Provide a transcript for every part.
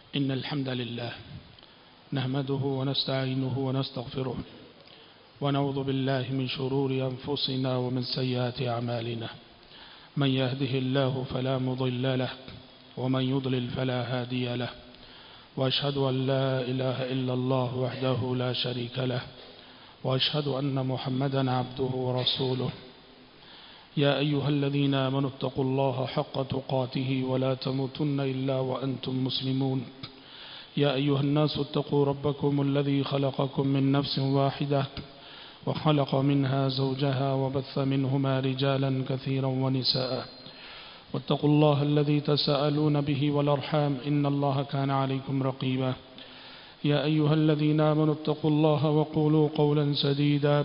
إن الحمد لله نحمده ونستعينه ونستغفره ونعوذ بالله من شرور أنفسنا ومن سيئات أعمالنا من يهده الله فلا مضل له ومن يضلل فلا هادي له وأشهد أن لا إله إلا الله وحده لا شريك له وأشهد أن محمدا عبده ورسوله يا أيها الذين آمنوا اتقوا الله حق تقاته ولا تموتن إلا وأنتم مسلمون يا أيها الناس اتقوا ربكم الذي خلقكم من نفس واحدة وخلق منها زوجها وبث منهما رجالا كثيرا ونساء واتقوا الله الذي تساءلون به والأرحام إن الله كان عليكم رقيبا يا أيها الذين آمنوا اتقوا الله وقولوا قولا سديدا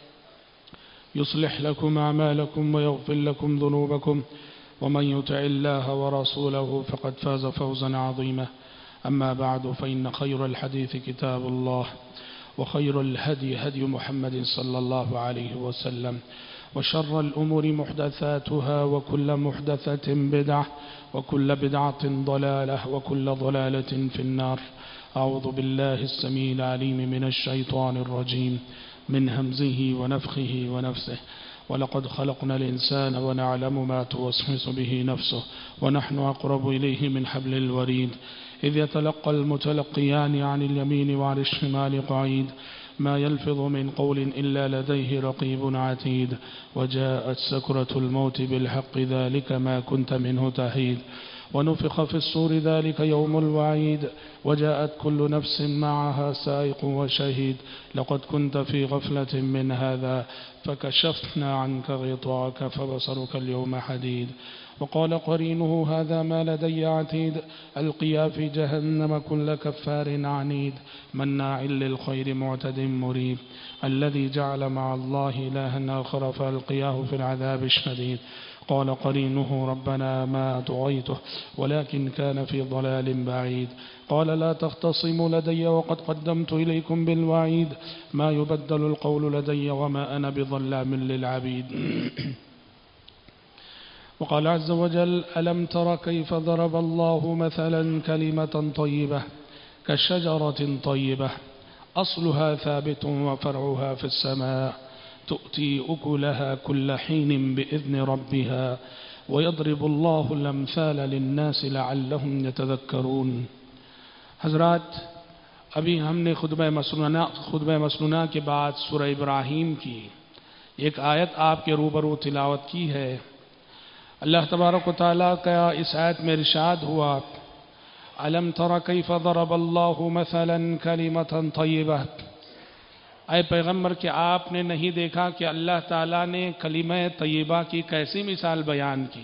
يصلح لكم أعمالكم ويغفر لكم ذنوبكم ومن يطع الله ورسوله فقد فاز فوزا عظيما أما بعد فإن خير الحديث كتاب الله وخير الهدي هدي محمد صلى الله عليه وسلم وشر الأمور محدثاتها وكل محدثة بدعة وكل بدعة ضلالة وكل ضلالة في النار أعوذ بالله السميع العليم من الشيطان الرجيم من همزه ونفخه ونفسه ولقد خلقنا الإنسان ونعلم ما توسوس به نفسه ونحن أقرب إليه من حبل الوريد إذ يتلقى المتلقيان عن اليمين وعن الشمال قعيد ما يلفظ من قول إلا لديه رقيب عتيد وجاءت سكرة الموت بالحق ذلك ما كنت منه تحيد ونفخ في الصور ذلك يوم الوعيد وجاءت كل نفس معها سائق وشهيد لقد كنت في غفلة من هذا فكشفنا عنك غطاءك فبصرك اليوم حديد وقال قرينه هذا ما لدي عتيد ألقيا في جهنم كل كفار عنيد مناع للخير معتد مريب الذي جعل مع الله إلها آخر فألقياه في العذاب الشديد قال قرينه ربنا ما أطغيته ولكن كان في ضلال بعيد قال لا تختصموا لدي وقد قدمت إليكم بالوعيد ما يبدل القول لدي وما أنا بظلام للعبيد وقال عز وجل ألم تر كيف ضرب الله مثلا كلمة طيبة كشجرة طيبة أصلها ثابت وفرعها في السماء تؤتي أكلها كل حين بإذن ربها ويضرب الله الأمثال للناس لعلهم يتذكرون. حضرات، ابھی ہم نے خطبہ مسنونہ کے بعد سورہ ابراہیم کی ایک آیت آپ کے روبرو تلاوت کی ہے. اللہ تبارک و تعالیٰ کا اس آیت میں ارشاد ہوا أَلَمْ تَرَ كَيْفَ ضَرَبَ اللَّهُ مَثَلًا كَلِمَةً طَيِّبَةً. اے پیغمبر کہ آپ نے نہیں دیکھا کہ اللہ تعالیٰ نے کلمہ طیبہ کی کیسی مثال بیان کی.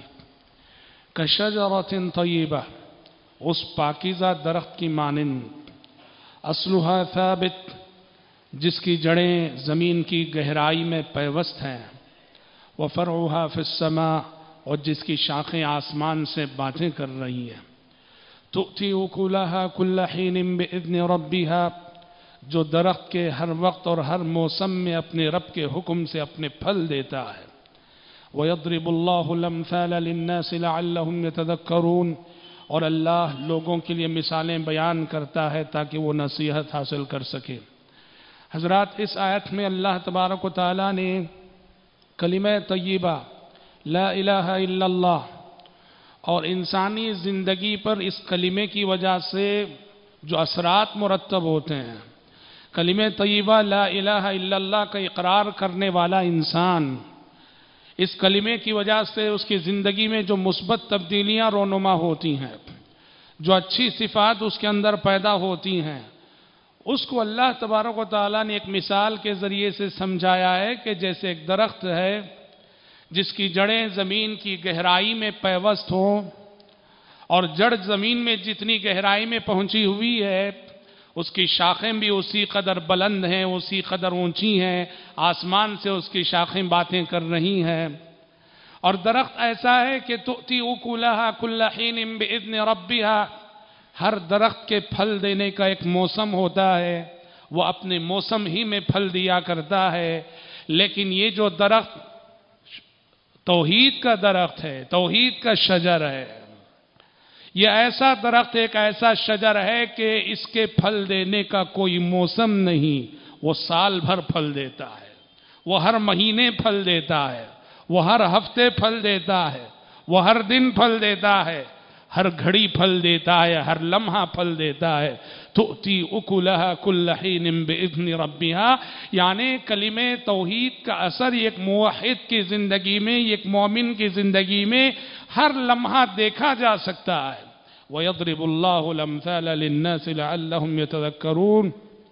کشجرۃ طیبہ، اس پاکیزہ درخت کی مانند. اصلها ثابت، جس کی جڑیں زمین کی گہرائی میں پیوست ہیں. وفرعها فی السماء، اور جس کی شاخیں آسمان سے باتیں کر رہی ہیں. تؤتی اکلها کل حین باذن ربها، جو درخت کے ہر وقت اور ہر موسم میں اپنے رب کے حکم سے اپنے پھل دیتا ہے. وَيَضْرِبُ اللَّهُ الْأَمْثَالَ لِلنَّاسِ لَعَلَّهُمْ يَتَذَكَّرُونَ، اور اللہ لوگوں کے لیے مثالیں بیان کرتا ہے تاکہ وہ نصیحت حاصل کر سکے. حضرات، اس آیت میں اللہ تبارک و تعالیٰ نے کلمہ طیبہ لا الہ الا اللہ اور انسانی زندگی پر اس کلمے کی وجہ سے جو اثرات مرتب ہوتے ہیں. کلمہ طیبہ لا الہ الا اللہ کا اقرار کرنے والا انسان، اس کلمے کی وجہ سے اس کی زندگی میں جو مثبت تبدیلیاں رونما ہوتی ہیں، جو اچھی صفات اس کے اندر پیدا ہوتی ہیں، اس کو اللہ تبارک و تعالیٰ نے ایک مثال کے ذریعے سے سمجھایا ہے کہ جیسے ایک درخت ہے جس کی جڑیں زمین کی گہرائی میں پیوست ہوں، اور جڑ زمین میں جتنی گہرائی میں پہنچی ہوئی ہے اس کی شاخیں بھی اسی قدر بلند ہیں، اسی قدر اونچی ہیں، آسمان سے اس کی شاخیں باتیں کر رہی ہیں. اور درخت ایسا ہے کہ تؤتی اکلها کل حین باذن ربها، ہر درخت کے پھل دینے کا ایک موسم ہوتا ہے، وہ اپنے موسم ہی میں پھل دیا کرتا ہے. لیکن یہ جو درخت توحید کا درخت ہے، توحید کا شجر ہے، یہ ایسا درخت ایک ایسا شجر ہے کہ اس کے پھل دینے کا کوئی موسم نہیں، وہ سال بھر پھل دیتا ہے، وہ ہر مہینے پھل دیتا ہے، وہ ہر ہفتے پھل دیتا ہے، وہ ہر دن پھل دیتا ہے، ہر گھڑی پھل دیتا ہے، ہر لمحہ پھل دیتا ہے۔ تؤتی اکلہا کل حین باذن ربہا، یعنی کلمہ توحید کا اثر ایک موحد کی زندگی میں، ایک مومن کی زندگی میں ہر لمحہ دیکھا جا سکتا ہے۔ وَيَضْرِبُ اللَّهُ الْأَمْثَالَ لِلنَّاسِ لَعَلَّهُمْ يَتَذَكَّرُونَ،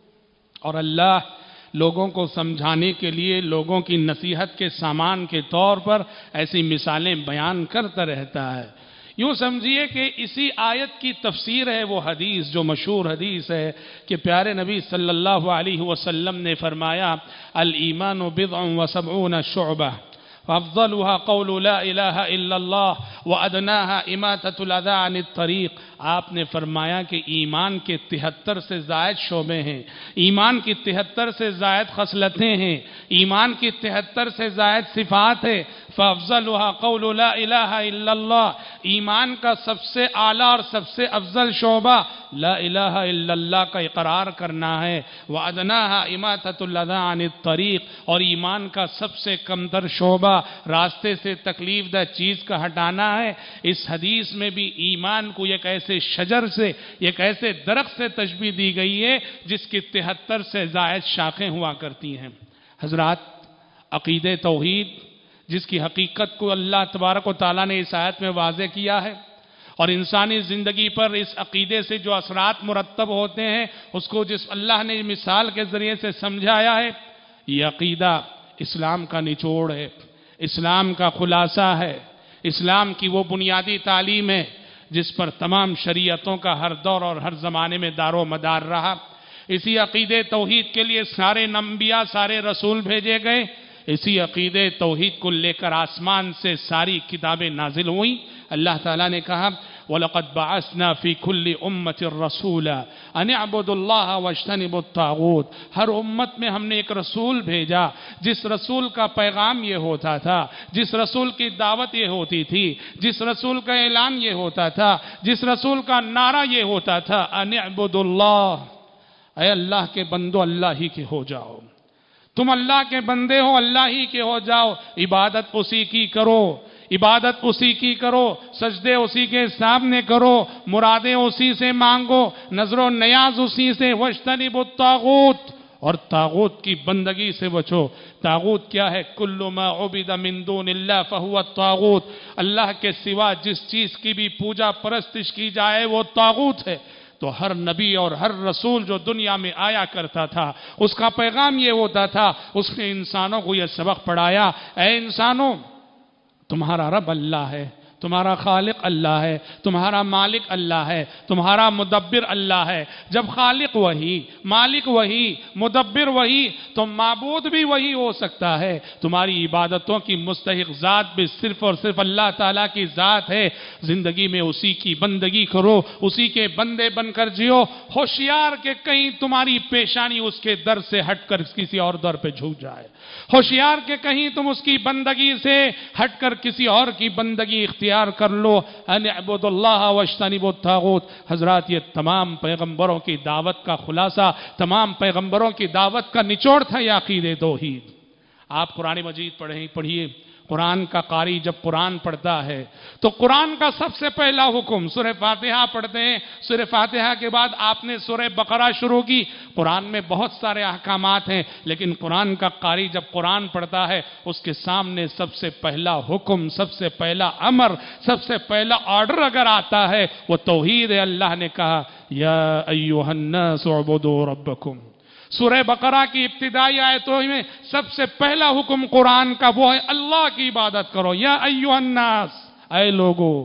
اور اللہ لوگوں کو سمجھانے کے لیے، لوگوں کی نصیحت کے سامان کے طور پر ایسی مثالیں بیان کرتا رہتا ہے۔ یوں سمجھیے کہ اسی آیت کی تفسیر ہے وہ حدیث جو مشہور حدیث ہے کہ پیارے نبی صلی اللہ علیہ وسلم نے فرمایا الایمان بضع وسبعون شعبہ فافضلها قول لا الہ الا اللہ وادناها اماتۃ الاذى عن الطریق۔ آپ نے فرمایا کہ ایمان کے 73 سے زائد شعبے ہیں، ایمان کی 73 سے زائد خصلتیں ہیں، ایمان کی 73 سے زائد صفات ہے۔ فافضلها قول لا الہ الا اللہ، ایمان کا سب سے اعلیٰ اور سب سے افضل شعبہ لا الہ الا اللہ کا اقرار کرنا ہے۔ وَأَدْنَاهَا إِمَاتَةُ الْأَذَى عَنِ الطَّرِيقِ، اور ایمان کا سب سے کمتر شعبہ راستے سے تکلیف دہ چیز کا ہٹانا ہے۔ اس حدیث میں بھی ایمان کو ایک ایسے شجر سے، ایک ایسے درخت سے تشبیہ دی گئی ہے جس کی 73 سے زائد شاخیں ہوا کرتی ہیں۔ حضرات، عقیدہ توحید جس کی حقیقت کو اللہ تبارک و تعالیٰ نے اس آیت میں واضح کیا ہے، اور انسانی زندگی پر اس عقیدے سے جو اثرات مرتب ہوتے ہیں اس کو جس اللہ نے مثال کے ذریعے سے سمجھایا ہے، یہ عقیدہ اسلام کا نچوڑ ہے، اسلام کا خلاصہ ہے، اسلام کی وہ بنیادی تعلیم ہے جس پر تمام شریعتوں کا ہر دور اور ہر زمانے میں دار و مدار رہا۔ اسی عقیدے توحید کے لیے سارے انبیاء، سارے رسول بھیجے گئے، اسی عقیدے توحید کو لے کر آسمان سے ساری کتابیں نازل ہوئیں۔ اللہ تعالیٰ نے کہا وَلَقَدْ بَعَثْنَا فِي كُلِّ أُمَّةٍ رَسُولًا أَنِ اعْبُدُوا اللَّهَ وَاجْتَنِبُوا الطَّاغُوتَ، ہر امت میں ہم نے ایک رسول بھیجا جس رسول کا پیغام یہ ہوتا تھا، جس رسول کی دعوت یہ ہوتی تھی، جس رسول کا اعلان یہ ہوتا تھا، جس رسول کا نعرہ یہ ہوتا تھا أَنِ اعْبُدُوا اللَّهَ، اے اللہ کے بندو اللہ ہی کے ہو جاؤ، تم اللہ کے بندے ہو، اللہ ہی کے ہو جاؤ، عبادت اسی کی کرو، عبادت اسی کی کرو، سجدے اسی کے سامنے کرو، مرادیں اسی سے مانگو، نظر و نیاز اسی سے، وَاجْتَنِبُوا الطَّاغُوتَ، اور طاغوت کی بندگی سے بچو۔ طاغوت کیا ہے؟ کُلُّ مَا عُبِدَ مِن دُونِ اللَّهِ فَهُوَ الطَّاغُوتُ، اللہ کے سوا جس چیز کی بھی پوجا پرستش کی جائے وہ طاغوت ہے۔ تو ہر نبی اور ہر رسول جو دنیا میں آیا کرتا تھا اس کا پیغام یہ ہوتا تھا، اس نے انسانوں کو یہ سبق پڑھایا، اے انسانوں، تمہارا رب اللہ ہے، تمہارا خالق اللہ ہے، تمہارا مالک اللہ ہے، تمہارا مدبر اللہ ہے۔ جب خالق وہی، مالک وہی، مدبر وہی، تو معبود بھی وہی ہو سکتا ہے۔ تمہاری عبادتوں کی مستحق ذات بھی صرف اور صرف اللہ تعالیٰ کی ذات ہے۔ زندگی میں اسی کی بندگی کرو، اسی کے بندے بن کر جیو، ہوشیار کہ کہیں تمہاری پیشانی اس کے در سے ہٹ کر کسی اور در پہ جھک جائے، ہوشیار کہ کہیں تم اس کی بندگی سے ہٹ کر کسی اور کی بندگی اختیار کر لو۔ ان اعبدوا اللہ واجتنبوا الطاغوت۔ حضرات، یہ تمام پیغمبروں کی دعوت کا خلاصہ، تمام پیغمبروں کی دعوت کا نچوڑ تھا یہ عقیدہ توحید۔ آپ قرآن مجید پڑھیے، قرآن کا قاری جب قرآن پڑھتا ہے تو قرآن کا سب سے پہلا حکم، سورہ فاتحہ پڑھتے ہیں، سورہ فاتحہ کے بعد آپ نے سورہ بقرہ شروع کی۔ قرآن میں بہت سارے احکامات ہیں، لیکن قرآن کا قاری جب قرآن پڑھتا ہے اس کے سامنے سب سے پہلا حکم، سب سے پہلا امر، سب سے پہلا آرڈر اگر آتا ہے وہ توحید ہے۔ اللہ نے کہا یا ایھا الناس اعبدوا ربکم۔ سورہ بقرہ کی ابتدائی آیتوں میں سب سے پہلا حکم قرآن کا وہ ہے اللہ کی عبادت کرو۔ یا ایھا الناس، اے لوگو،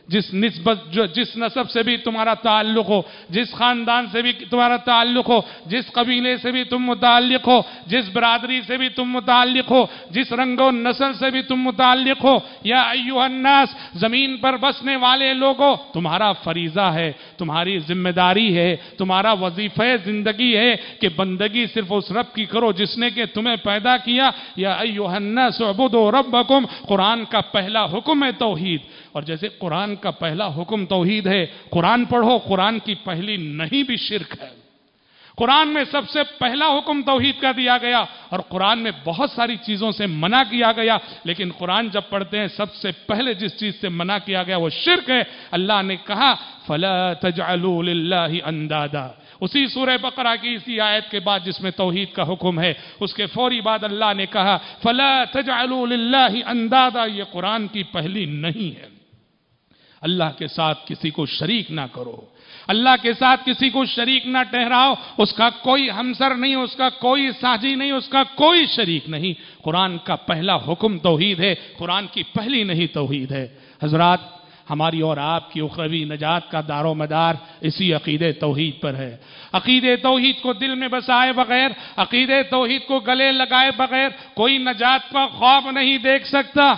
جس نسب سے بھی تمہارا تعلق ہو، جس خاندان سے بھی تمہارا تعلق ہو، جس قبیلے سے بھی تم متعلق ہو، جس برادری سے بھی تم متعلق ہو، جس رنگ و نسل سے بھی تم متعلق ہو، یا ایھا الناس، زمین پر بسنے والے لوگوں، تمہارا فریضہ ہے، تمہاری ذمہ داری ہے، تمہارا وظیفہ زندگی ہے کہ بندگی صرف اس رب کی کرو جس نے کہ تمہیں پیدا کیا۔ یا ایھا الناس اعبدوا ربکم، قرآن کا پہلا حکم ہے توحید۔ اور جیسے قرآن کا پہلا حکم توحید ہے، قرآن پڑھو، قرآن کی پہلی نہیں بھی شرک ہے۔ قرآن میں سب سے پہلا حکم توحید کا دیا گیا، اور قرآن میں بہت ساری چیزوں سے منع کیا گیا، لیکن قرآن جب پڑھتے ہیں سب سے پہلے جس چیز سے منع کیا گیا وہ شرک ہے۔ اللہ نے کہا فَلَا تَجْعَلُوا لِلَّهِ أَنْدَادًا، اسی سورہ بقرہ کی اسی آیت کے بعد جس میں توحید کا حکم ہے، اس کے فوری بعد اللہ نے کہا فَلَا تَجْعَلُوا لِلَّهِ أَنْدَادًا، یہ قرآن کی پہلی نہیں ہے۔ اللہ کے ساتھ کسی کو شریک نہ کرو، اللہ کے ساتھ کسی کو شریک نہ ٹھہراؤ، اس کا کوئی ہمسر نہیں، اس کا کوئی ساجی نہیں، اس کا کوئی شریک نہیں۔ قرآن کا پہلا حکم توحید ہے، قرآن کی پہلی نہیں توحید ہے۔ حضرات، ہماری اور آپ کی اخروی نجات کا دار و مدار اسی عقیدے توحید پر ہے۔ عقیدے توحید کو دل میں بسائے بغیر، عقیدے توحید کو گلے لگائے بغیر کوئی نجات کا خواب نہیں دیکھ سکتا۔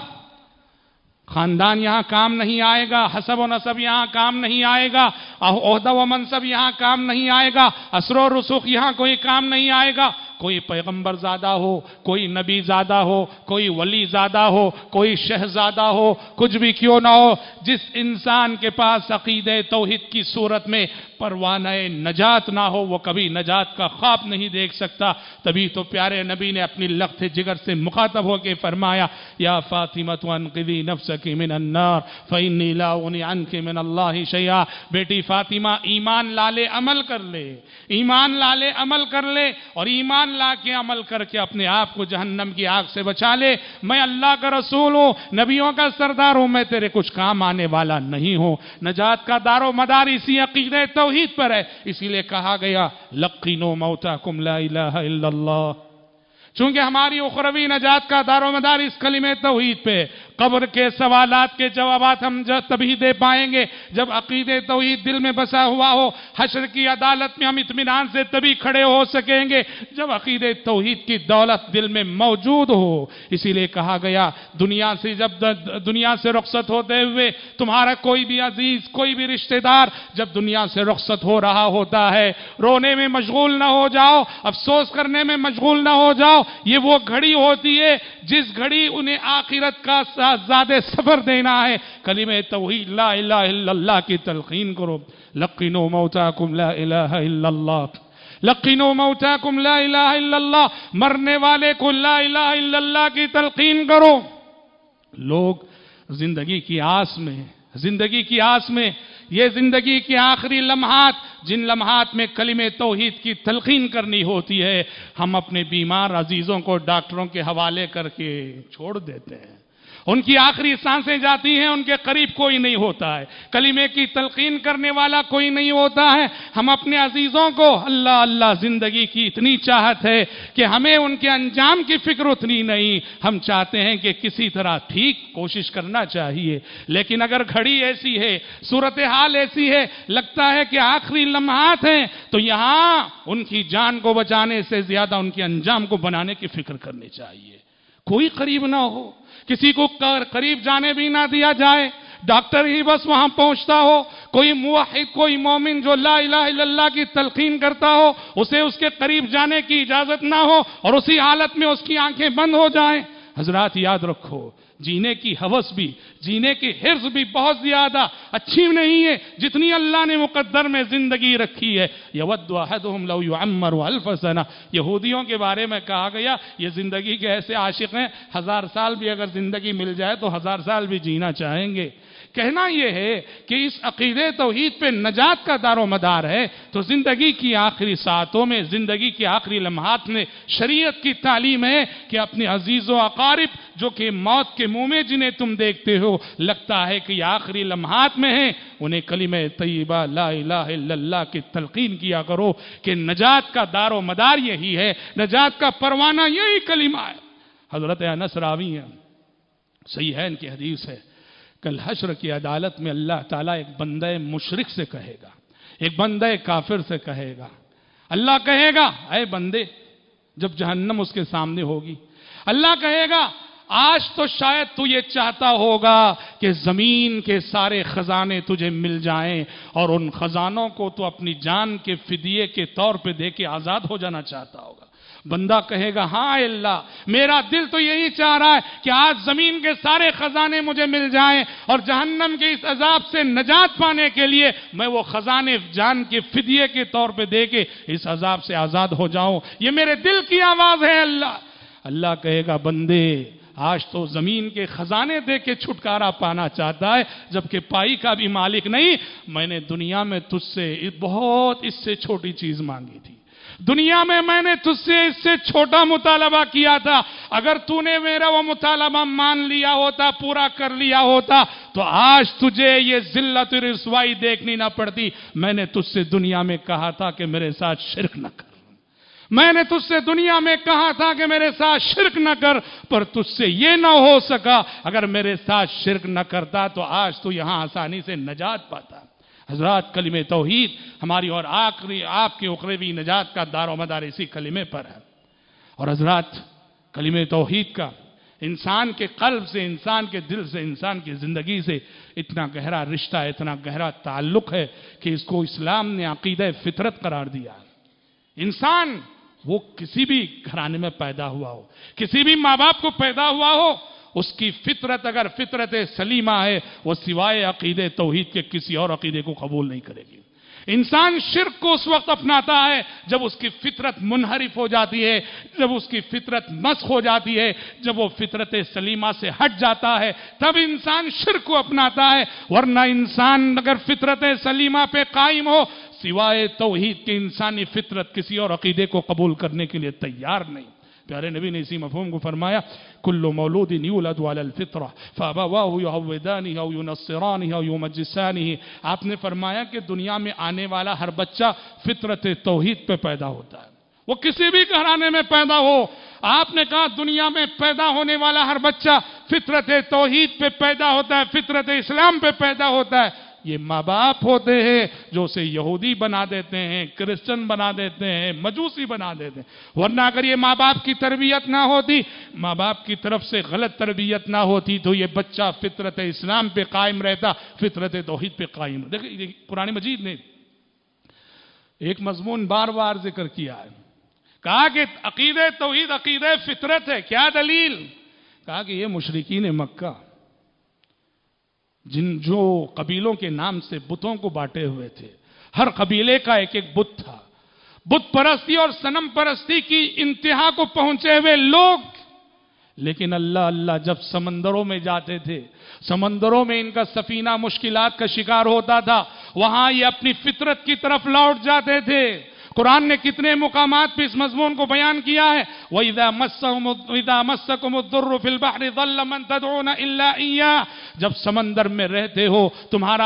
خاندان یہاں کام نہیں آئے گا، حسب و نسب یہاں کام نہیں آئے گا، عہدہ و منصب یہاں کام نہیں آئے گا، اثر و رسوخ یہاں کوئی کام نہیں آئے گا۔ کوئی پیغمبر زادہ ہو، کوئی نبی زادہ ہو، کوئی ولی زادہ ہو، کوئی شہزادہ ہو، کچھ بھی کیوں نہ ہو، جس انسان کے پاس عقیدہ توحید کی صورت میں پروانہ نجات نہ ہو وہ کبھی نجات کا خواب نہیں دیکھ سکتا۔ تبھی تو پیارے نبی نے اپنی لخت جگر سے مخاطب ہو کے فرمایا یا فاطمہ انقذی نفسک من النار فإنی لا اغنی عنک من اللہ شیئا، بیٹی فاطمہ ایمان لالے عمل کر لے، ایمان لالے عمل کر لے، اور ایمان لا کے عمل کر کے اپنے آپ کو جہنم کی آگ سے بچا لے۔ میں اللہ کا رسول ہوں، نبیوں کا سردار ہوں، میں تیرے کچھ کام آنے والا نہیں ہوں۔ نجات کا دار و مدار اسی عقیدہ توحید پر ہے، اسی لیے کہا گیا لقنوا موتاکم لا الہ الا اللہ۔ چونکہ ہماری اخروی نجات کا دار و مدار اس کلمہ توحید پہ، قبر کے سوالات کے جوابات ہم تبھی دے پائیں گے جب عقید توحید دل میں بسا ہوا ہو۔ حشر کی عدالت میں ہم اطمینان سے تبھی کھڑے ہو سکیں گے جب عقید توحید کی دولت دل میں موجود ہو۔ اسی لیے کہا گیا دنیا سے رخصت ہوتے ہوئے تمہارا کوئی بھی عزیز، کوئی بھی رشتہ دار جب دنیا سے رخصت ہو رہا ہوتا ہے، رونے میں مشغول نہ ہو جاؤ، افسوس کرنے میں مشغول نہ ہو جاؤ۔ یہ وہ گھڑی ہوتی ہے جس گھڑی انہیں آخرت کا زیادہ سفر دینا ہے۔ کلمہ توحید لا الہ الا اللہ کی تلقین کرو۔ لقنوا موتاکم لا الہ الا اللہ، لقنوا موتاکم لا الہ الا اللہ، مرنے والے کو لا الہ الا اللہ کی تلقین کرو۔ لوگ زندگی کی آس میں یہ زندگی کے آخری لمحات، جن لمحات میں کلمہ توحید کی تلقین کرنی ہوتی ہے، ہم اپنے بیمار عزیزوں کو ڈاکٹروں کے حوالے کر کے چھوڑ دیتے ہیں۔ ان کی آخری سانسیں جاتی ہیں، ان کے قریب کوئی نہیں ہوتا ہے، کلمے کی تلقین کرنے والا کوئی نہیں ہوتا ہے۔ ہم اپنے عزیزوں کو اللہ اللہ زندگی کی اتنی چاہت ہے کہ ہمیں ان کے انجام کی فکر اتنی نہیں، ہم چاہتے ہیں کہ کسی طرح ٹھیک کوشش کرنا چاہیے۔ لیکن اگر گھڑی ایسی ہے، صورتحال ایسی ہے، لگتا ہے کہ آخری لمحات ہیں، تو یہاں ان کی جان کو بچانے سے زیادہ ان کے انجام کو بنانے کی فکر کرنی چاہیے۔ کوئی قریب نہ ہو، کسی کو قریب جانے بھی نہ دیا جائے، ڈاکٹر ہی بس وہاں پہنچتا ہو، کوئی موحد، کوئی مومن جو لا الہ الا اللہ کی تلقین کرتا ہو، اسے اس کے قریب جانے کی اجازت نہ ہو، اور اسی حالت میں اس کی آنکھیں بند ہو جائیں۔ حضرات یاد رکھو، جینے کی ہوس بھی، جینے کی حرص بھی بہت زیادہ اچھی نہیں ہے جتنی اللہ نے مقدر میں زندگی رکھی ہے۔ یود احدہم لو یعمر الف سنہ، یہودیوں کے بارے میں کہا گیا یہ زندگی کے ایسے عاشق ہیں، 1000 سال بھی اگر زندگی مل جائے تو 1000 سال بھی جینا چاہیں گے۔ کہنا یہ ہے کہ اس عقیدے توحید پہ نجات کا دار و مدار ہے، تو زندگی کی آخری ساعتوں میں، زندگی کے آخری لمحات میں شریعت کی تعلیم ہے کہ اپنے عزیز و اقارب جو کہ موت کے منہ میں جنہیں تم دیکھتے ہو، لگتا ہے کہ یہ آخری لمحات میں ہیں، انہیں کلمہ طیبہ لا الہ الا اللہ کی تلقین کیا کرو کہ نجات کا دار و مدار یہی ہے، نجات کا پروانہ یہی کلمہ ہے۔ حضرت انس راوی ہیں، صحیحین کی حدیث ہے، کل حشر کی عدالت میں اللہ تعالیٰ ایک بندہ مشرک سے کہے گا، ایک بندہ کافر سے کہے گا، اللہ کہے گا اے بندے، جب جہنم اس کے سامنے ہوگی، اللہ کہے گا آج تو شاید تو یہ چاہتا ہوگا کہ زمین کے سارے خزانے تجھے مل جائیں، اور ان خزانوں کو تو اپنی جان کے فدیے کے طور پہ دے کے آزاد ہو جانا چاہتا ہوگا، بندہ کہے گا ہاں اللہ، میرا دل تو یہی چاہ رہا ہے کہ آج زمین کے سارے خزانے مجھے مل جائیں اور جہنم کے اس عذاب سے نجات پانے کے لیے میں وہ خزانے جان کے فدیے کے طور پہ دے کے اس عذاب سے آزاد ہو جاؤں، یہ میرے دل کی آواز ہے اللہ۔ اللہ کہے گا بندے آج تو زمین کے خزانے دے کے چھٹکارا پانا چاہتا ہے جبکہ پائی کا بھی مالک نہیں، میں نے دنیا میں تجھ سے بہت اس سے چھوٹی چیز مانگی تھی، دنیا میں نے تجھ سے اس سے چھوٹا مطالبہ کیا تھا، اگر تو نے میرا وہ مطالبہ مان لیا ہوتا، پورا کر لیا ہوتا تو آج تجھے یہ ذلت و رسوائی دیکھنی نہ پڑتی۔ میں نے تجھ سے دنیا میں کہا تھا کہ میرے ساتھ شرک نہ کر، میں نے تجھ سے دنیا میں کہا تھا کہ میرے ساتھ شرک نہ کر، پر تجھ سے یہ نہ ہو سکا، اگر میرے ساتھ شرک نہ کرتا تو آج تو یہاں آسانی سے نجات پاتا۔ حضرات کلمہ توحید ہماری اور آپ کی اخروی نجات کا دار و مدار اسی کلمے پر ہے۔ اور حضرات کلمہ توحید کا انسان کے قلب سے، انسان کے دل سے، انسان کی زندگی سے اتنا گہرا رشتہ، اتنا گہرا تعلق ہے کہ اس کو اسلام نے عقیدہ فطرت قرار دیا۔ انسان وہ کسی بھی گھرانے میں پیدا ہوا ہو، کسی بھی ماں باپ کو پیدا ہوا ہو، اس کی فطرت اگر فطرت سلیمہ ہے وہ سوائے عقیدہ توحید کے کسی اور عقیدے کو قبول نہیں کرے گی۔ انسان شرک کو اس وقت اپناتا ہے جب اس کی فطرت منحرف ہو جاتی ہے، جب اس کی فطرت مسخ ہو جاتی ہے، جب وہ فطرت سلیمہ سے ہٹ جاتا ہے تب انسان شرک کو اپناتا ہے، ورنہ انسان اگر فطرت سلیمہ پہ قائم ہو سوائے توحید کے انسانی فطرت کسی اور عقیدے کو قبول کرنے کے لیے تیار نہیں۔ پیارے نبی نے اسی مفہوم کو فرمایا کل مولود یولد علی الفطرہ فابواہ یہودانہ او ینصرانہ او یمجسانہ۔ آپ نے فرمایا کہ دنیا میں آنے والا ہر بچہ فطرت توحید پہ پیدا ہوتا ہے، وہ کسی بھی گھرانے میں پیدا ہو۔ آپ نے کہا دنیا میں پیدا ہونے والا ہر بچہ فطرت توحید پہ پیدا ہوتا ہے، فطرت اسلام پہ پیدا ہوتا ہے۔ یہ ماں باپ ہوتے ہیں جو اسے یہودی بنا دیتے ہیں، کرسچن بنا دیتے ہیں، مجوسی بنا دیتے ہیں، ورنہ اگر یہ ماں باپ کی تربیت نہ ہوتی، ماں باپ کی طرف سے غلط تربیت نہ ہوتی تو یہ بچہ فطرت اسلام پہ قائم رہتا، فطرت توحید پہ قائم۔ دیکھیں قرآن مجید نے ایک مضمون بار بار ذکر کیا ہے، کہا کہ عقیدہ توحید عقیدہ فطرت ہے، کیا دلیل؟ کہا کہ یہ مشرکین مکہ جو قبیلوں کے نام سے بتوں کو بانٹے ہوئے تھے، ہر قبیلے کا ایک ایک بت تھا، بت پرستی اور صنم پرستی کی انتہا کو پہنچے ہوئے لوگ، لیکن اللہ جب سمندروں میں جاتے تھے، سمندروں میں ان کا سفینہ مشکلات کا شکار ہوتا تھا، وہاں یہ اپنی فطرت کی طرف لوٹ جاتے تھے۔ قرآن نے کتنے مقامات پہ اس مضمون کو بیان کیا ہے، وَإِذَا مَسَّكُمُ الضُّرُّ فِي الْبَحْرِ ضَلَّ مَن تَدْعُونَ إِلَّا إِيَّاهُ۔ جب سمندر میں رہتے ہو، تمہارا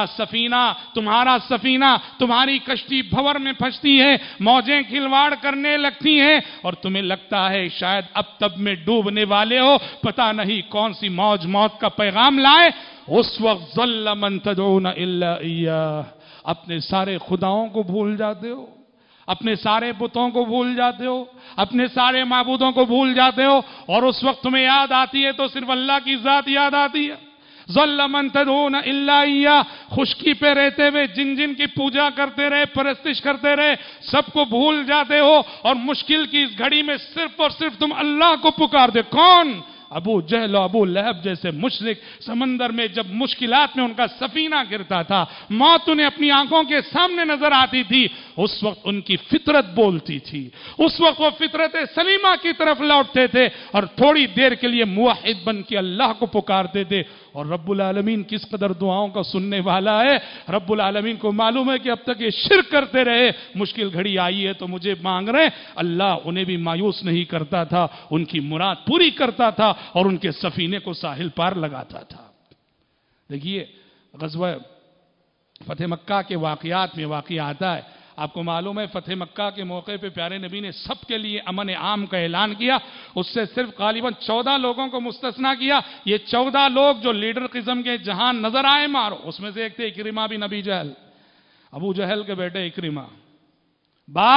سفینہ تمہاری کشتی بھور میں پھنستی ہے، موجیں کھلواڑ کرنے لگتی ہیں اور تمہیں لگتا ہے شاید اب تب میں ڈوبنے والے ہو، پتہ نہیں کون سی موج موت کا پیغام لائے، اس وقت ضَلَّ مَن تَدْعُونَ إِلَّا إِيَّاهُ، اپنے سارے خداؤں کو بھول جاتے ہو، اپنے سارے بتوں کو بھول جاتے ہو، اپنے سارے معبودوں کو بھول جاتے ہو، اور اس وقت تمہیں یاد آتی ہے تو صرف اللہ کی ذات یاد آتی ہے۔ ظل من تدعون الا ایہ، خشکی پہ رہتے ہوئے جن کی پوجا کرتے رہے، پرستش کرتے رہے، سب کو بھول جاتے ہو، اور مشکل کی اس گھڑی میں صرف اور صرف تم اللہ کو پکارتے۔ کون؟ ابو جہل و ابو لہب جیسے مشرک سمندر میں جب مشکلات میں ان کا سفینہ گرتا تھا، موت انہیں اپنی آنکھوں کے سامنے نظر آتی تھی، اس وقت ان کی فطرت بولتی تھی، اس وقت وہ فطرت سلیمہ کی طرف لوٹتے تھے اور تھوڑی دیر کے لیے موحد بن کے اللہ کو پکارتے تھے۔ اور رب العالمین کس قدر دعاؤں کا سننے والا ہے، رب العالمین کو معلوم ہے کہ اب تک یہ شرک کرتے رہے، مشکل گھڑی آئی ہے تو مجھے مانگ رہے، اللہ انہیں بھی مایوس نہیں کرتا تھا، ان کی مراد پوری کرتا تھا اور ان کے سفینے کو ساحل پار لگاتا تھا۔ دیکھیے غزوہ فتح مکہ کے واقعات میں واقعہ آتا ہے، آپ کو معلوم ہے فتح مکہ کے موقع پہ پیارے نبی نے سب کے لیے امن عام کا اعلان کیا، اس سے صرف غالباً 14 لوگوں کو مستثنا کیا۔ یہ 14 لوگ جو لیڈر قسم کے جہاں نظر آئے مارو، اس میں سے ایک تھے اکرمہ بن ابی جہل، ابو جہل کے بیٹے اکرمہ، باپ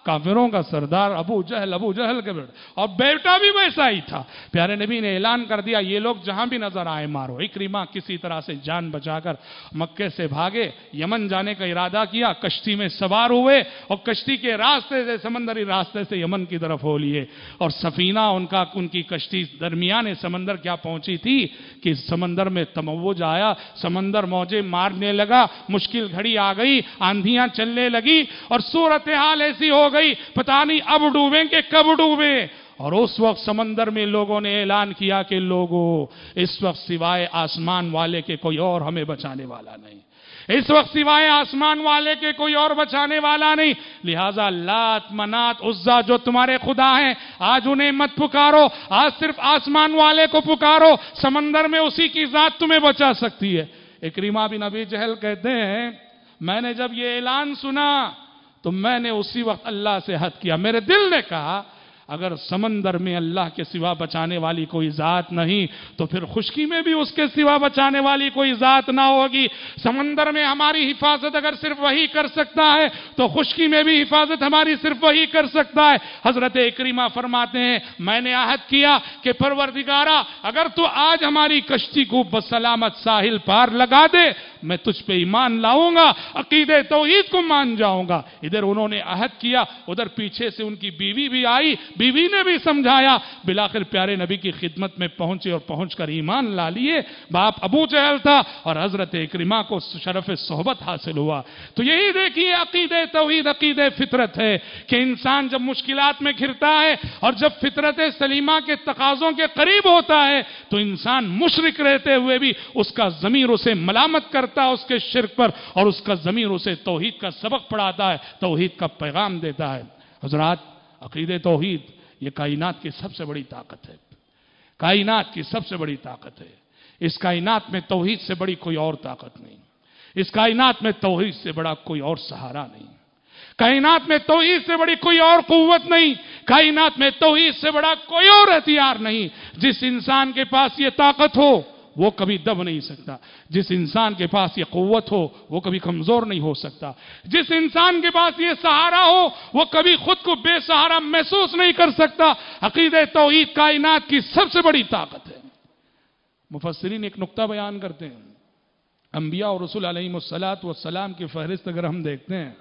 काफिरों का सरदार अबू जहल के बेटा, और बेटा भी वैसा ही था। प्यारे नबी ने ऐलान कर दिया, ये लोग जहां भी नजर आए मारो। इकरीमा किसी तरह से जान बचाकर मक्के से भागे, यमन जाने का इरादा किया, कश्ती में सवार हुए और कश्ती के रास्ते से, समंदरी रास्ते से यमन की तरफ हो लिए। और सफीना उनकी कश्ती दरमियान समंदर क्या पहुंची थी कि समंदर में तमव्वुज आया, समंदर मौजे मारने लगा, मुश्किल घड़ी आ गई, आंधियां चलने लगी और सूरत हाल ऐसी हो गई, पता नहीं अब डूबें कि कब डूबे। और उस वक्त समंदर में लोगों ने ऐलान किया कि लोगों, इस वक्त सिवाय आसमान वाले के कोई और हमें बचाने वाला नहीं, इस वक्त सिवाय आसमान वाले के कोई और बचाने वाला नहीं। लिहाजा लात मनात उज्जा जो तुम्हारे खुदा हैं, आज उन्हें मत पुकारो, आज सिर्फ आसमान वाले को पुकारो, समंदर में उसी की जात तुम्हें बचा सकती है। इकरीमा बिन अबी जहल कहते हैं, मैंने जब ये ऐलान सुना तो मैंने उसी वक्त अल्लाह से हद किया। मेरे दिल ने कहा, अगर समंदर में अल्लाह के सिवा बचाने वाली कोई जात नहीं तो फिर खुश्की में भी उसके सिवा बचाने वाली कोई जात ना होगी। समंदर में हमारी हिफाजत अगर सिर्फ वही कर सकता है तो खुश्की में भी हिफाजत हमारी सिर्फ वही कर सकता है। हजरत इकरीमा फरमाते हैं, मैंने आहद किया कि परवरदिगारा, अगर तू आज हमारी कश्ती को बसलामत साहिल पार लगा दे, मैं तुझ पे ईमान लाऊंगा, अकीदे तौहीद को मान जाऊंगा। इधर उन्होंने अहद किया, उधर पीछे से उनकी बीवी भी आई, बीवी ने भी समझाया। बिलाखिर प्यारे नबी की खिदमत में पहुंचे और पहुंचकर ईमान ला लिए। बाप अबू जहल था और हजरत इकरीमा को शरफ सोहबत हासिल हुआ। तो यही देखिए, अकीदे तौहीद, अकीदे फितरत है कि इंसान जब मुश्किलात में घिरता है और जब फितरत सलीमा के तकाजों के करीब होता है तो इंसान मुशरिक रहते हुए भी उसका ज़मीर उसे मलामत करता है उसके शिर्क पर, और उसका ज़मीर उसे तौहीद का सबक पढ़ाता है, तौहीद का पैगाम देता है। हज़रात, अक़ीदे तौहीद ये कायनात की सबसे बड़ी ताकत है, कायनात की सबसे बड़ी ताकत है। इस कायनात में तौहीद से बड़ी कोई और ताकत नहीं, इस कायनात में तौहीद से बड़ा कोई और सहारा नहीं, कायनात में तौहीद से बड़ी कोई और कुव्वत नहीं, कायनात में तौहीद से बड़ा कोई और हथियार नहीं। जिस इंसान के पास ये ताकत हो वो कभी दब नहीं सकता, जिस इंसान के पास ये कुव्वत हो वो कभी कमजोर नहीं हो सकता, जिस इंसान के पास ये सहारा हो वो कभी खुद को बेसहारा महसूस नहीं कर सकता। अकीदे तौहीद कायनात की सबसे बड़ी ताकत है। मुफस्सिरीन एक नुक्ता बयान करते हैं, अंबिया और रसूल अलैहिमुस्सलातु वस्सलाम की फहरिस्त अगर हम देखते हैं,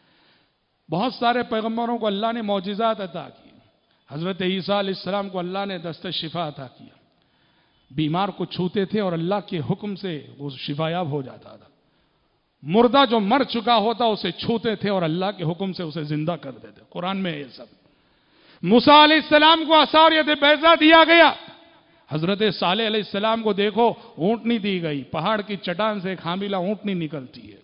बहुत सारे पैगंबरों को अल्लाह ने मौजिज़ात अता की। हजरत ईसा अलैहिस्सलाम को अल्लाह ने दस्त शिफा अता किया, बीमार को छूते थे और अल्लाह के हुक्म से वो शिफायाब हो जाता था। मुर्दा जो मर चुका होता उसे छूते थे और अल्लाह के हुक्म से उसे जिंदा कर देते। कुरान में ये सब। मूसा अलैहिस्सलाम को असा और यद बैजा दिया गया। हजरत सालेह अलैहिस्सलाम को देखो, ऊंटनी दी गई, पहाड़ की चट्टान से एक हामिला ऊंटनी निकलती है।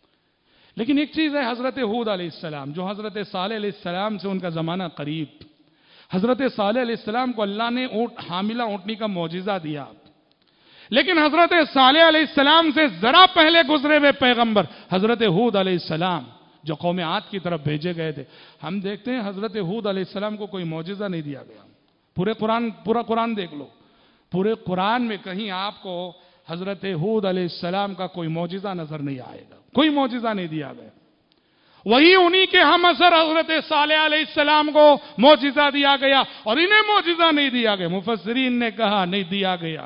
लेकिन एक चीज है, हजरत हूद अलैहिस्सलाम, जो हजरत सालेह अलैहिस्सलाम से उनका जमाना करीब, हजरत सालेह अलैहिस्सलाम को अल्लाह ने हामिला ऊंटनी का मौजिजा दिया। लेकिन हजरत सालेह अलैहिस्सलाम से जरा पहले गुजरे हुए पैगंबर हजरत हूद अलैहिस्सलाम जो कौम आद की तरफ भेजे गए थे, हम देखते हैं हजरत हूद अलैहिस्सलाम को कोई मौजिजा नहीं दिया गया। पूरा कुरान देख लो, पूरे कुरान में कहीं आपको हजरत हूद अलैहिस्सलाम का कोई मौजिजा नजर नहीं आएगा, कोई मौजिजा नहीं दिया गया। वही उन्हीं के हम असर हजरत सालेह अलैहिस्सलाम को मौजिजा दिया गया और इन्हें मौजिजा नहीं दिया गया। मुफस्सिरीन ने कहा नहीं दिया गया।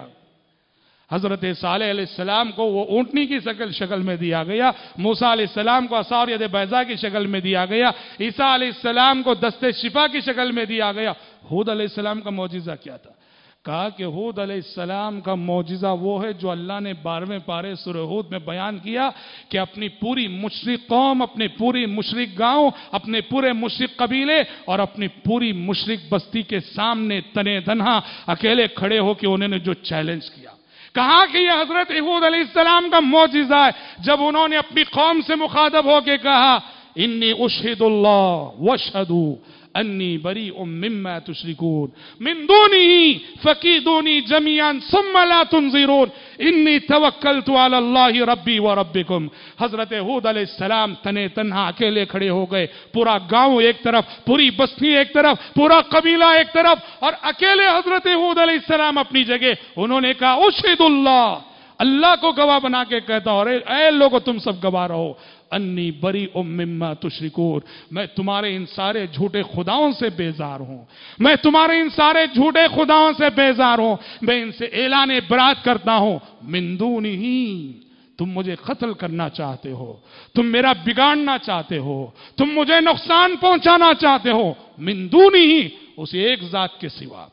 हजरत सालेह अलैहिस्सलाम को वो ऊंटनी की शक्ल में दिया गया, मूसा अलैहिस्सलाम को असा और यद बैजा की शक्ल में दिया गया, ईसा अलैहिस्सलाम को दस्ते शिफा की शक्ल में दिया गया। हूद अलैहिस्सलाम का मौजिजा क्या था? कहा कि हूद अलैहिस्सलाम का मौजिजा वो है जो अल्लाह ने 12वें पारे सूरह हूद में बयान किया कि अपनी पूरी मुशरिक कौम, अपने पूरी मुशरिक गांव, अपने पूरे मुशरिक कबीले और अपनी पूरी मुशरिक बस्ती के सामने तने तन्हा अकेले खड़े होकर उन्होंने जो चैलेंज किया, कहा कि यह हजरत हूद अलैहिस्सलाम का मौजिजा है। जब उन्होंने अपनी कौम से मुखातब होकर कहा इन्नी उशहिदुल्लाह वशहदू अन्नी बरीउम मिम्मा तुशरिकून मिन दूनिही फकीदूनी जमीअन सुम्मा ला तुनज़िरून इन्नी तवक्कलतु अला अल्लाहि रब्बी व रब्बिकुम। हजरत हूद अलैहिस्सलाम तने तन्हा अकेले खड़े हो गए, पूरा गांव एक तरफ, पूरी बस्ती एक तरफ, पूरा कबीला एक तरफ, और अकेले हजरत हूद अलैहिस्सलाम अपनी जगह। उन्होंने कहा उशहिदुल्लाह, अल्लाह को गवाह बना के कहता हूं, अरे लोगों तुम सब गवाह रहो, انی بری مما تشرکون، میں تمہارے ان سارے جھوٹے خداؤں سے بیزار ہوں، میں تمہارے ان سارے جھوٹے خداؤں سے بیزار ہوں، میں ان سے اعلان برات کرتا ہوں، من دونہی، تم مجھے قتل کرنا چاہتے ہو، تم میرا بگاڑنا چاہتے ہو، تم مجھے نقصان پہنچانا چاہتے ہو، من دونہی، اس ایک ذات کے سوا،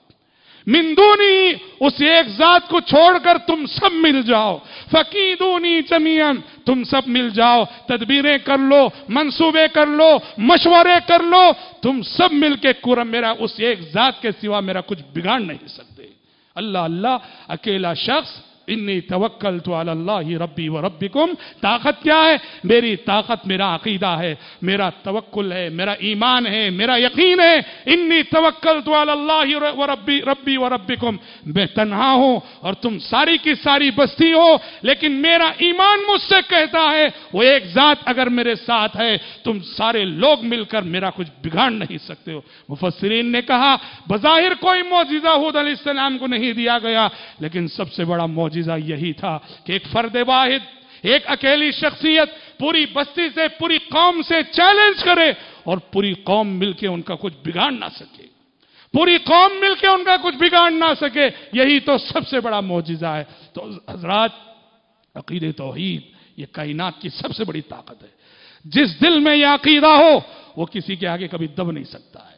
من دونی، اس ایک ذات کو چھوڑ کر تم سب مل جاؤ، فکیدونی جمیعاً، تم سب مل جاؤ، تدبیریں کر لو، منصوبے کر لو، مشورے کر لو، تم سب مل کے میرا اس ایک ذات کے سوا میرا کچھ بگاڑ نہیں سکتے۔ اللہ اللہ، اکیلا شخص، انی توکلت علی اللہ ربی و ربکم، طاقت کیا ہے؟ میری طاقت میرا عقیدہ ہے، میرا توکل ہے، میرا ایمان ہے، میرا یقین ہے، انی توکلت علی اللہ و ربی و ربکم، میں تنہا ہوں اور تم ساری کی ساری بستی ہو، لیکن میرا ایمان مجھ سے کہتا ہے وہ ایک ذات اگر میرے ساتھ ہے تم سارے لوگ مل کر میرا کچھ بگاڑ نہیں سکتے ہو۔ مفسرین نے کہا بظاہر کوئی معجزہ ہود علیہ السلام کو نہیں دیا گیا، لیکن سب سے بڑا معجزہ یہی تھا کہ ایک فرد واحد، ایک اکیلی شخصیت پوری بستی سے، پوری قوم سے چیلنج کرے اور پوری قوم مل کے ان کا کچھ بگاڑ نہ سکے، پوری قوم مل کے ان کا کچھ بگاڑ نہ سکے، یہی تو سب سے بڑا معجزہ ہے۔ تو حضرات، عقیدہ توحید یہ کائنات کی سب سے بڑی طاقت ہے۔ جس دل میں یہ عقیدہ ہو وہ کسی کے آگے کبھی دب نہیں سکتا ہے،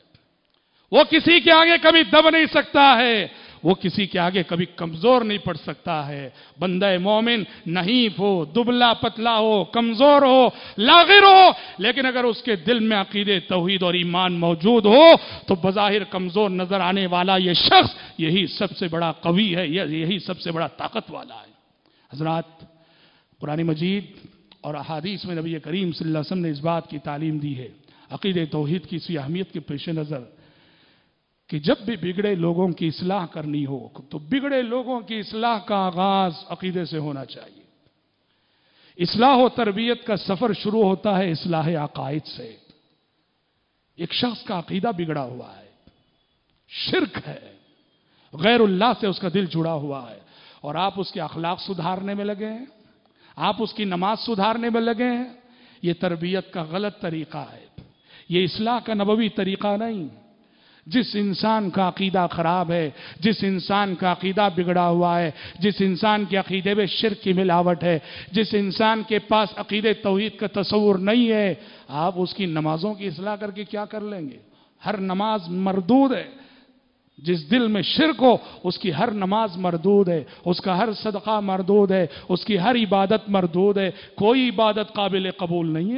وہ کسی کے آگے کبھی دب نہیں سکتا ہے، وہ کسی کے آگے کبھی کمزور نہیں پڑ سکتا ہے۔ بندہ مومن نحیف ہو، دبلا پتلا ہو، کمزور ہو، لاغر ہو، لیکن اگر اس کے دل میں عقیدہ توحید اور ایمان موجود ہو تو بظاہر کمزور نظر آنے والا یہ شخص یہی سب سے بڑا قوی ہے، یہی سب سے بڑا طاقت والا ہے۔ حضرات، قرآن مجید اور احادیث میں نبی کریم صلی اللہ علیہ وسلم نے اس بات کی تعلیم دی ہے، عقیدہ توحید کی اسی اہمیت کے پیش نظر، کہ جب بھی بگڑے لوگوں کی اصلاح کرنی ہو تو بگڑے لوگوں کی اصلاح کا آغاز عقیدے سے ہونا چاہیے۔ اصلاح و تربیت کا سفر شروع ہوتا ہے اصلاح عقائد سے۔ ایک شخص کا عقیدہ بگڑا ہوا ہے، شرک ہے، غیر اللہ سے اس کا دل جڑا ہوا ہے، اور آپ اس کے اخلاق سدھارنے میں لگے ہیں، آپ اس کی نماز سدھارنے میں لگے ہیں، یہ تربیت کا غلط طریقہ ہے، یہ اصلاح کا نبوی طریقہ نہیں۔ جس انسان کا عقیدہ خراب ہے، جس انسان کا عقیدہ بگڑا ہوا ہے، جس انسان کے عقیدے میں شرک کی ملاوٹ ہے، جس انسان کے پاس عقیدہ توحید کا تصور نہیں ہے، آپ اس کی نمازوں کی اصلاح کر کے کیا کر لیں گے؟ ہر نماز مردود ہے۔ جس دل میں شرک ہو اس کی ہر نماز مردود ہے، اس کا ہر صدقہ مردود ہے، اس کی ہر عبادت مردود ہے، کوئی عبادت قابل قبول نہیں ہے۔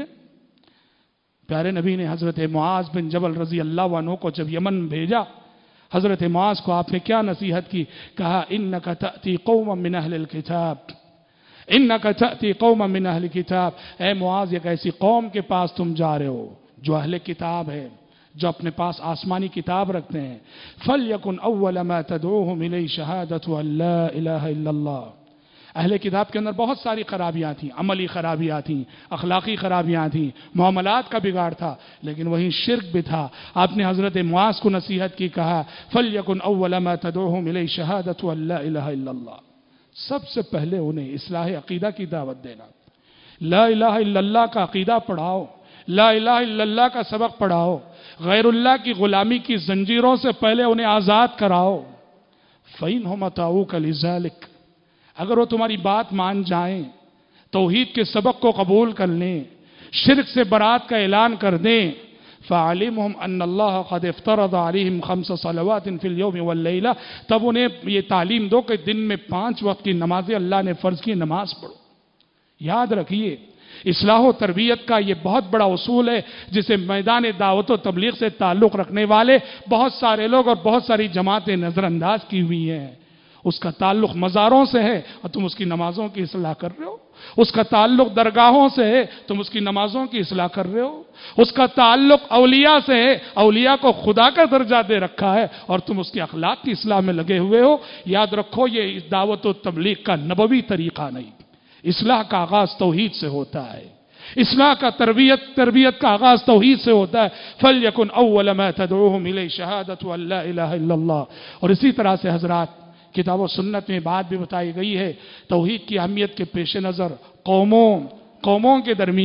پیارے نبی نے حضرت معاذ بن جبل رضی اللہ عنہ کو جب یمن بھیجا، حضرت معاذ کو آپ نے کیا نصیحت کی؟ کہا انک تأتی قوما من اہل الکتاب، انک تأتی قوما من اہل الکتاب، اے معاذ ایک ایسی قوم کے پاس تم جا رہے ہو جو اہل کتاب ہے، جو اپنے پاس آسمانی کتاب رکھتے ہیں۔ فَلْيَكُنْ أَوَّلَ مَا تَدْعُوهُمْ إِلَيْهِ شَهَادَةُ أَن لَا إِلَهَ إِلَّا اللَّهُ۔ اہل کتاب کے اندر بہت ساری خرابیاں تھیں، عملی خرابیاں تھیں، اخلاقی خرابیاں تھیں، معاملات کا بگاڑ تھا، لیکن وہیں شرک بھی تھا۔ آپ نے حضرت معاذ کو نصیحت کی، کہا فَلْيَكُنْ أَوَّلَ مَا تَدْعُوهُمْ إِلَيْهِ شَهَادَةُ أَن لَا إِلَهَ إِلَّا اللَّهُ۔ سب سے پہلے انہیں اصلاح عقیدہ کی دعوت دینا، لا الہ الا اللہ کا عقیدہ پڑھاؤ، لا الہ الا اللہ کا سبق پڑھاؤ، غیر اللہ کی غلامی کی زنجیروں سے پہلے انہیں آزاد کراؤ۔ فَإِنْهُمْ أَطَاعُوكَ لِذَلِكَ، اگر وہ تمہاری بات مان جائیں، توحید کے سبق کو قبول کر لیں، شرک سے برات کا اعلان کر دیں، فَعَلِمْهُمْ أَنَّ اللَّهَ قَدْ افْتَرَضَ عَلَيْهِمْ 5 صلوات فِي الْيَوْمِ وَاللَّيْلَةِ، تب انہیں یہ تعلیم دو کہ دن میں 5 وقت کی نمازیں اللہ نے فرض کی، نماز پڑھو۔ یاد رکھیے، اصلاح و تربیت کا یہ بہت بڑا اصول ہے جسے میدان دعوت و تبلیغ سے تعلق رکھنے والے بہت سارے لوگ اور بہت ساری جماعتیں نظر انداز کی ہوئی ہیں۔ اس کا تعلق مزاروں سے ہے اور تم اس کی نمازوں کی اصلاح کر رہے ہو، اس کا تعلق درگاہوں سے ہے، تم اس کی نمازوں کی اصلاح کر رہے ہو، اس کا تعلق اولیاء سے ہے، اولیاء کو خدا کا درجہ دے رکھا ہے اور تم اس کے اخلاق کی اصلاح میں لگے ہوئے ہو۔ یاد رکھو، یہ دعوت و تبلیغ کا نبوی طریقہ نہیں، اصلاح کا آغاز توحید سے ہوتا ہے، اصلاح کا تربیت کا آغاز توحید سے ہوتا ہے۔ فَلْيَكُنْ أَوَّلَ مَا تَدْعُوهُمْ إِلَيْهِ شَهَادَةُ أَن لَا إِلَهَ إِلَّا اللَّهُ۔ اور اسی طرح سے حضرات، کتاب و سنت میں بات بھی بتائی گئی ہے، توحید کی اہمیت کے پیش نظر قوموں کے درمیان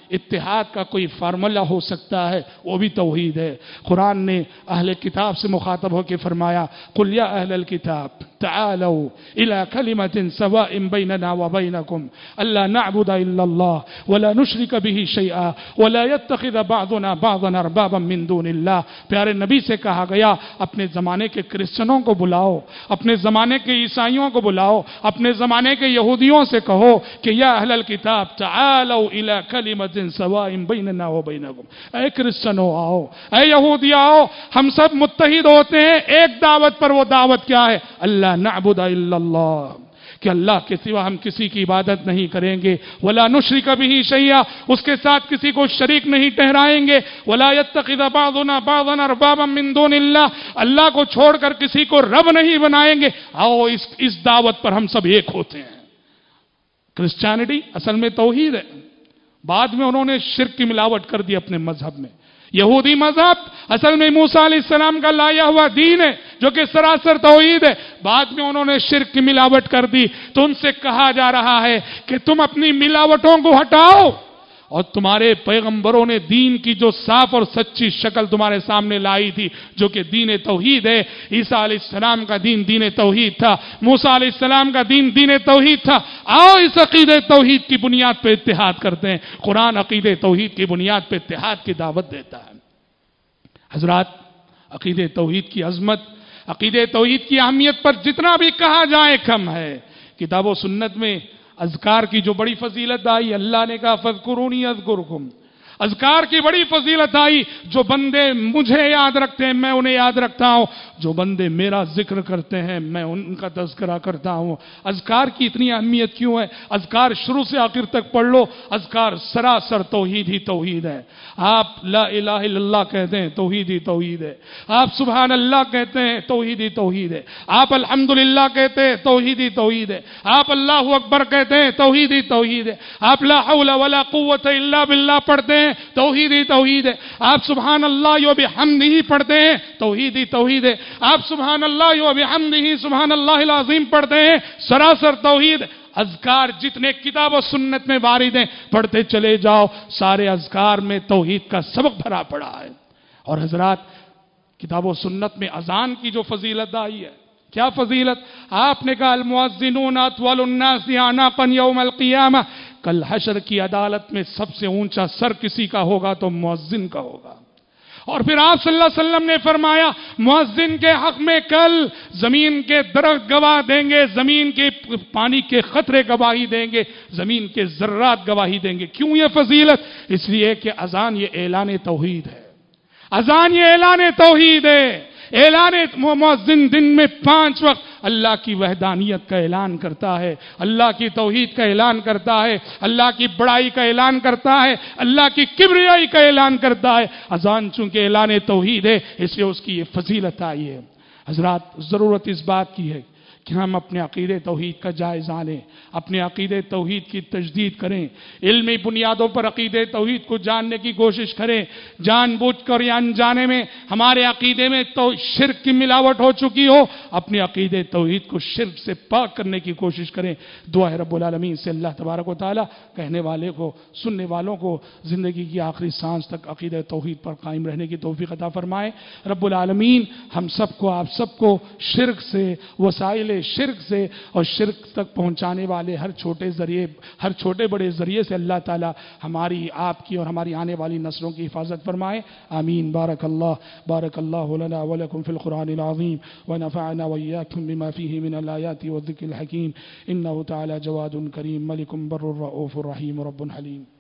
اتحاد کا کوئی فارمولہ ہو سکتا ہے وہ بھی توحید ہے۔ قرآن نے اہل کتاب سے مخاطب ہو کے فرمایا قل یا اہل الکتاب تعالوا الى کلمۃ سواء بیننا وبینکم الا نعبد الا اللہ ولا نشرک به شیئا ولا يتخذ بعضنا بعضا اربابا من دون اللہ۔ پیارے نبی سے کہا گیا اپنے زمانے کے کرسچنوں کو بلاؤ، اپنے زمانے کے عیسائیوں کو بلاؤ، اپنے زمانے کے یہودیوں سے کہو کہ یا اہل الکتاب تعالوا الى کلمۃ سواء بیننا وبینکم، اے کرسچنوں آؤ، اے یہودی آؤ، ہم سب متحد ہوتے ہیں ایک دعوت پر۔ وہ دعوت کیا ہے؟ اللہ نعبد الا اللہ، کہ اللہ کے سوا ہم کسی کی عبادت نہیں کریں گے، ولا نشرک به شیئا، اس کے ساتھ کسی کو شریک نہیں ٹھہرائیں گے، ولا يتخذ بعضنا بعضا اربابا من دون اللہ، اللہ کو چھوڑ کر کسی کو رب نہیں بنائیں گے۔ آؤ اس دعوت پر ہم سب ایک ہوتے ہیں۔ کرسچینٹی اصل میں توحید ہے، بعد میں انہوں نے شرک کی ملاوٹ کر دی اپنے مذہب میں۔ یہودی مذہب اصل میں موسیٰ علیہ السلام کا لایا ہوا دین ہے جو کہ سراسر توحید ہے، بعد میں انہوں نے شرک کی ملاوٹ کر دی۔ تو ان سے کہا جا رہا ہے کہ تم اپنی ملاوٹوں کو ہٹاؤ، اور تمہارے پیغمبروں نے دین کی جو صاف اور سچی شکل تمہارے سامنے لائی تھی جو کہ دین توحید ہے، عیسیٰ علیہ السلام کا دین دین توحید تھا، موسیٰ علیہ السلام کا دین دین توحید تھا، آؤ اس عقید توحید کی بنیاد پہ اتحاد کرتے ہیں۔ قرآن عقید توحید کی بنیاد پہ اتحاد کی دعوت دیتا ہے۔ حضرات، عقید توحید کی عظمت، عقید توحید کی اہمیت پر جتنا بھی کہا جائے کم ہے۔ کتاب و سنت میں اذکار کی جو بڑی فضیلت آئی، اللہ نے کہا فاذکرونی اذکرکم، اذکار کی بڑی فضیلت آئی۔ جو بندے مجھے یاد رکھتے ہیں میں انہیں یاد رکھتا ہوں، جو بندے میرا ذکر کرتے ہیں میں ان کا تذکرہ کرتا ہوں۔ اذکار کی اتنی اہمیت کیوں ہے؟ اذکار شروع سے آخر تک پڑھ لو، اذکار سراسر توحید ہی توحید ہے۔ آپ لا الہ الا اللہ کہتے ہیں توحید ہی توحید ہے، آپ سبحان اللہ کہتے ہیں توحید ہی توحید ہے، آپ الحمدللہ کہتے ہیں توحید ہی توحید ہے، آپ اللہ اکبر کہتے ہیں توحید ہی توحید ہے، آپ لا حول ولا قوت الا باللہ پڑھتے ہیں توحید ہی توحید ہے، آپ سبحان اللہ و بحمدہ پڑھتے ہیں توحید ہی توحید ہے، آپ سبحان اللہ و بحمدہ سبحان اللہ العظیم پڑھتے ہیں سراسر توحید۔ اذکار جتنے کتاب و سنت میں وارد ہیں پڑھتے چلے جاؤ، سارے اذکار میں توحید کا سبق بھرا پڑا ہے۔ اور حضرات، کتاب و سنت میں اذان کی جو فضیلت آئی ہے، کیا فضیلت؟ آپ نے کہا المؤذنون اطول الناس اعناقا یوم القیامہ، کل حشر کی عدالت میں سب سے اونچا سر کسی کا ہوگا تو مؤذن کا ہوگا۔ اور پھر آپ صلی اللہ علیہ وسلم نے فرمایا مؤذن کے حق میں کل زمین کے درخت گواہ دیں گے، زمین کے پانی کے قطرے گواہی دیں گے، زمین کے ذرات گواہی دیں گے۔ کیوں یہ فضیلت؟ اس لیے کہ اذان یہ اعلان توحید ہے، اذان یہ اعلان توحید ہے۔ اعلان مؤذن دن میں 5 وقت اللہ کی وحدانیت کا اعلان کرتا ہے، اللہ کی توحید کا اعلان کرتا ہے، اللہ کی بڑائی کا اعلان کرتا ہے، اللہ کی کبریائی کا اعلان کرتا ہے۔ اذان چونکہ اعلان توحید ہے اس لیے اس کی یہ فضیلت آئی ہے۔ حضرات، ضرورت اس بات کی ہے کہ ہم اپنے عقید توحید کا جائزہ لیں، اپنے عقید توحید کی تجدید کریں، علمی بنیادوں پر عقید توحید کو جاننے کی کوشش کریں۔ جان بوجھ کر یا انجانے میں ہمارے عقیدے میں تو شرک کی ملاوٹ ہو چکی ہو، اپنے عقید توحید کو شرک سے پاک کرنے کی کوشش کریں۔ دعا ہے رب العالمین سے اللہ تبارک و تعالی کہنے والے کو، سننے والوں کو زندگی کی آخری سانس تک عقید توحید پر قائم رہنے کی توفیق عطا فرمائے۔ رب العالمین ہم سب کو، آپ سب کو شرک سے، وسائل شرک سے اور شرک تک پہنچانے والے ہر چھوٹے بڑے ذریعے سے اللہ تعالی ہماری، آپ کی اور ہماری آنے والی نسلوں کی حفاظت فرمائے۔ آمین۔ بارک اللہ لنا ولکم فی القرآن العظیم ونفعنا وإياكم بما فيه من الآیات والذکر الحکیم۔ انہ تعالی جواد کریم ملک بر الرؤوف الرحیم رب حلیم۔